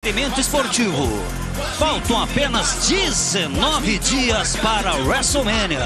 entretenimento esportivo. Faltam apenas 19 dias para WrestleMania.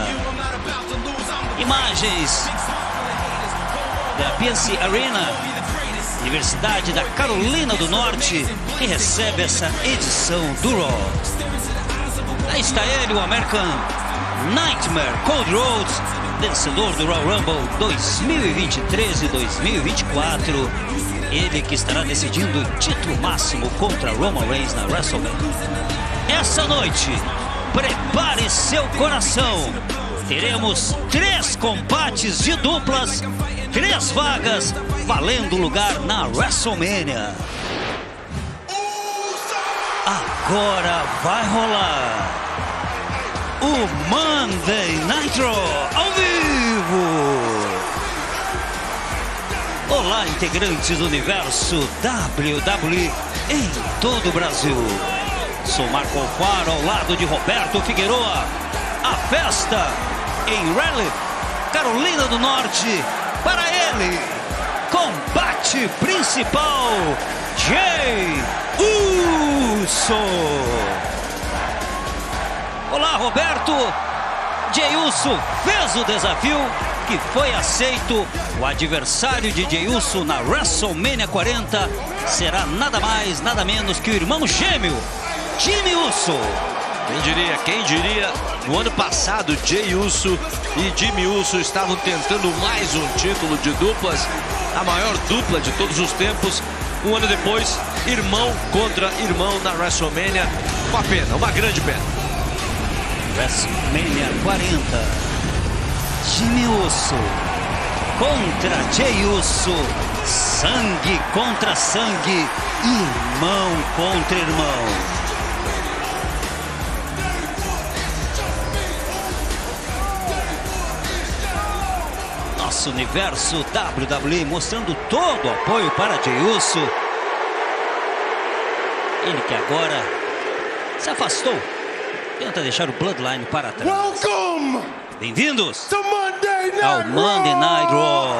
Imagens da PNC Arena, Universidade da Carolina do Norte, que recebe essa edição do Raw. Aí está ele, o American Nightmare, Cody Rhodes, vencedor do Royal Rumble 2023 e 2024. Ele que estará decidindo o título máximo contra Roman Reigns na WrestleMania. Essa noite, prepare seu coração. Teremos 3 combates de duplas, 3 vagas, valendo lugar na WrestleMania. Agora vai rolar o Monday Night Raw ao vivo. Olá, integrantes do universo WWE em todo o Brasil. Sou Marco Alfaro ao lado de Roberto Figueroa. A festa em Raleigh, Carolina do Norte, para ele, combate principal, Jey Uso. Olá, Roberto. Jey Uso fez o desafio que foi aceito. O adversário de Jey Uso na WrestleMania 40 será nada mais, nada menos que o irmão gêmeo, Jimmy Uso. Quem diria, no ano passado, Jey Uso e Jimmy Uso estavam tentando mais um título de duplas, a maior dupla de todos os tempos. Um ano depois, irmão contra irmão na WrestleMania. Uma pena, uma grande pena. WrestleMania 40. Jimmy Uso contra Jey Uso. Sangue contra sangue. Irmão contra irmão. Nosso universo WWE mostrando todo o apoio para Jey Uso. Ele que agora se afastou. Tenta deixar o Bloodline para trás. Bem-vindos ao Monday Night Raw.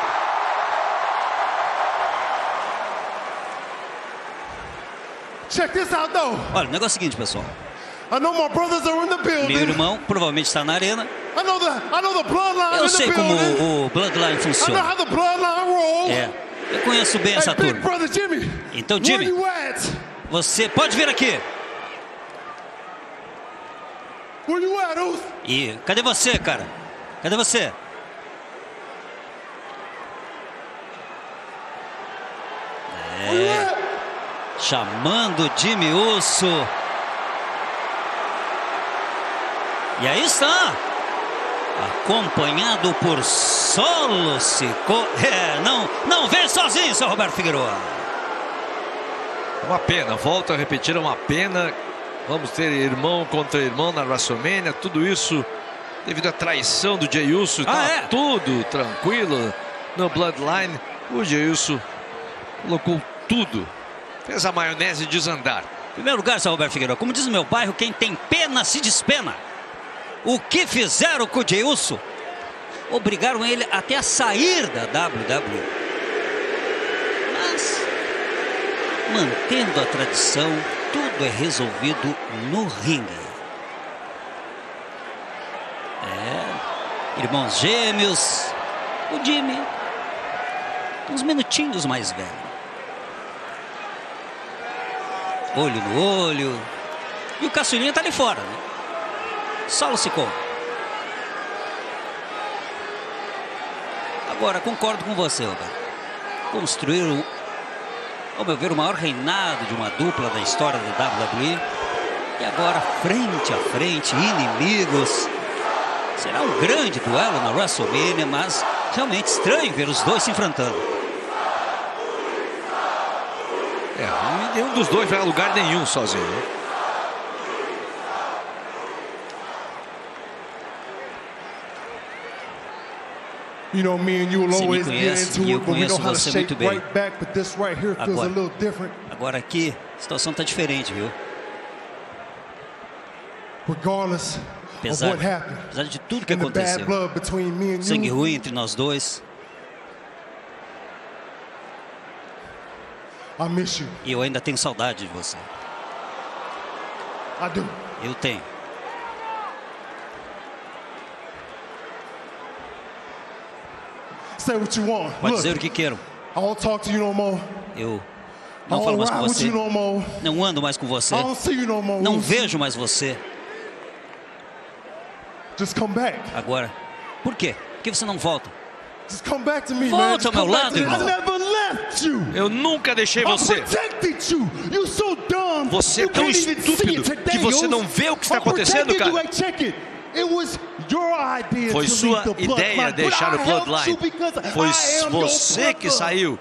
Check this out, though. Olha, o negócio é o seguinte, pessoal. I know my brothers are in the building. Meu irmão provavelmente está na arena. I know the bloodline. Eu sei como o Bloodline I know funciona. how the bloodline rolls. É, eu conheço bem essa Hey, big turma. brother Jimmy. Então, Where Jimmy, you at? você pode vir aqui. Where you at, Uso? E cadê você, cara? Cadê você? Where you at? Chamando Jimmy Uso. E aí está, acompanhado por Solo Sikoa. Não vem sozinho, seu Roberto Figueroa. Uma pena, volto a repetir, é uma pena. Vamos ter irmão contra irmão na WrestleMania. Tudo isso devido à traição do Jey Uso. Tá tudo tranquilo no Bloodline. O Jey Uso colocou tudo. Fez a maionese desandar. Em primeiro lugar, seu Roberto Figueroa, como diz no meu bairro, quem tem pena se despena. O que fizeram com o Jey Uso? Obrigaram ele até a sair da WWE. Mas, mantendo a tradição, tudo é resolvido no ringue. Irmãos gêmeos. O Jimmy, uns minutinhos mais velho. Olho no olho. E o caçulinha tá ali fora, né? Solo Sikoa. Agora, concordo com você, Roberto. Construíram, ao meu ver, o maior reinado de uma dupla da história da WWE. E agora, frente a frente, inimigos. Será um grande duelo na WrestleMania, mas realmente estranho ver os dois se enfrentando. E nenhum dos dois vai a lugar nenhum sozinho. You know, me and you will Você me always get conhece into e eu it, but we know conheço how to você shake muito bem. right back. But this right here feels a little different. Agora aqui, a situação tá diferente, viu? Regardless of what happened, apesar de tudo que and the bad aconteceu, blood between me and sangue you, ruim entre nós dois, I miss you. E eu ainda tenho saudade de você. I do. Eu tenho. Say what you want. Pode Look, dizer o que queiram. I won't talk to you no more. Eu I não falo won't mais com ride with você. you no more. Não ando mais com você. I don't see you no more. Não vejo mais você. Just come back. Agora, por quê? Por que você não volta? Just come back to me, man. Volta Just ao meu come back lado, to me. I irmão. never left you. Eu nunca deixei I você. protected you. You're so dumb. Você é You tão can't even see estúpido it today, que você yo. não vê o que está I acontecendo, protected you. cara. Hey, check it. It was your idea Foi to sua leave the ideia bloodline, deixar o but I helped Bloodline. you because Foi I am você your que brother. saiu.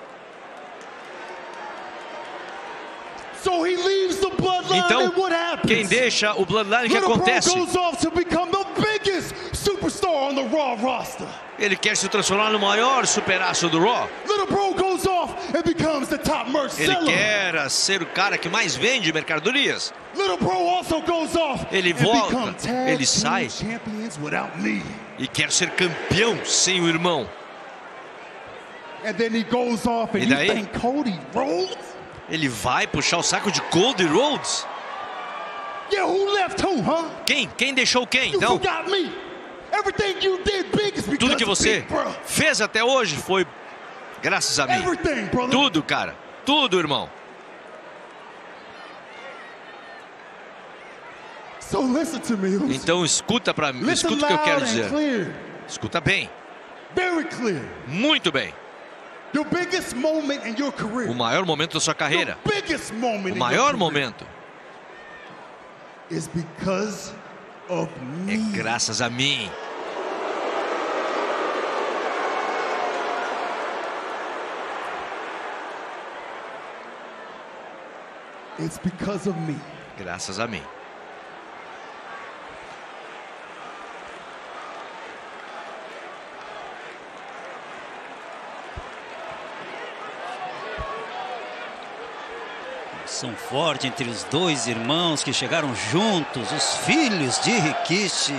So he leaves the bloodline, Então, and what happens? quem deixa o Bloodline, o que Little Bro acontece? goes off to become the biggest superstar on the Raw roster. Ele quer se transformar no maior superaço do Raw. Little Bro goes off and becomes the top merch Ele seller. quer ser o cara que mais vende mercadorias. Little Bro also goes off Ele and volta, become tag ele team sai. champions without me. E quer ser campeão sem o irmão. And then he goes off and E you daí? think Cody Rhodes? Ele vai puxar o saco de Cody Rhodes? Yeah, who left who, huh? Quem deixou quem? You Não. forgot me. Everything you did big is because Tudo que você Big Bro. fez até hoje foi graças a mim. Everything, brother. Tudo, cara. Tudo, irmão. So listen to me. Então escuta para mim, Listen escuta o que eu loud quero and dizer. clear. Escuta bem, Very clear. muito bem. The biggest moment in your career. O maior momento da sua carreira, The biggest moment o in maior your career momento is because of é me. graças a mim. It's because of me. Graças a mim. São forte entre os dois irmãos que chegaram juntos, os filhos de Rikishi.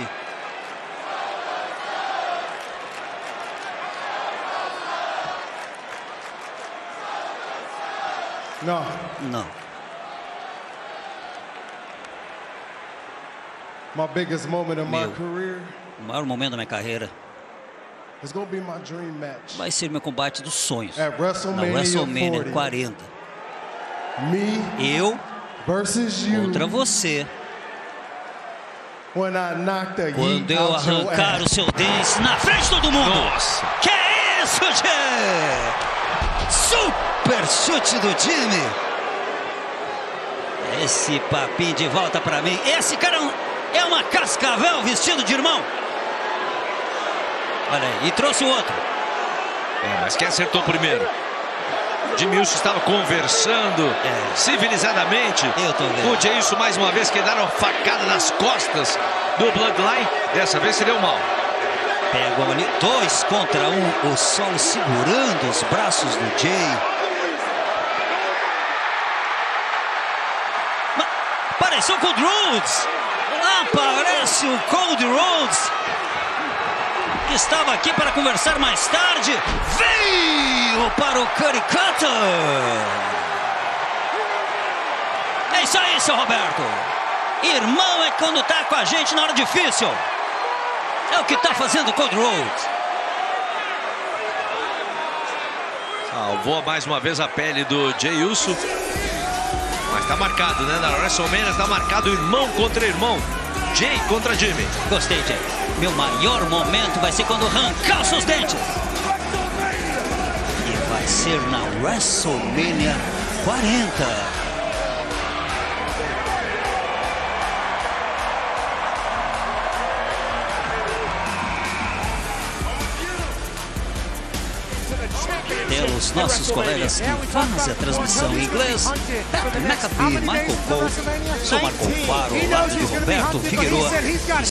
No. Não. My biggest moment in my Meu. career O maior momento da minha carreira is going to be my dream match. vai ser meu combate dos sonhos. At Na WrestleMania WrestleMania 40. 40. Me Eu versus you. contra você. When I knock the Quando heat eu out your arrancar ass. o seu dente na frente de todo mundo. Nossa. Que é isso, Jay? Super chute do time. Esse papinho de volta pra mim. Esse cara é uma cascavel vestido de irmão. Olha aí, e trouxe o outro. Mas quem acertou primeiro? Jimmy Uso estava conversando civilizadamente Eu tô vendo. com o Jey Uso mais uma vez, que deram uma facada nas costas do Bloodline. Dessa vez se deu mal. Pegam ali 2 contra 1. O Solo segurando os braços do Jay. Apareceu o Cody Rhodes. Aparece o Cody Rhodes, que estava aqui para conversar mais tarde. Veio para o Caricato. É isso aí, seu Roberto. Irmão é quando tá com a gente na hora difícil. É o que tá fazendo o Cody Rhodes. Salvou mais uma vez a pele do Jey Uso. Mas tá marcado, né? Na WrestleMania tá marcado irmão contra irmão. Jay contra Jimmy. Gostei, Jay. Meu maior momento vai ser quando arrancar os seus dentes. E vai ser na WrestleMania 40. Pelos nossos colegas que fazem a transmissão em inglês, Pat McAfee, Michael Cole, sou Marco Faro, ao lado de Roberto Figueroa.